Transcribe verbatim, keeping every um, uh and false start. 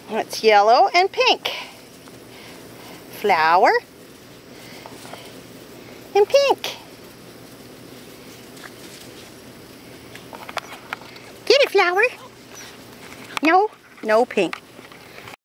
It's yellow and pink. Flower and pink. Get it, flower. No, no pink.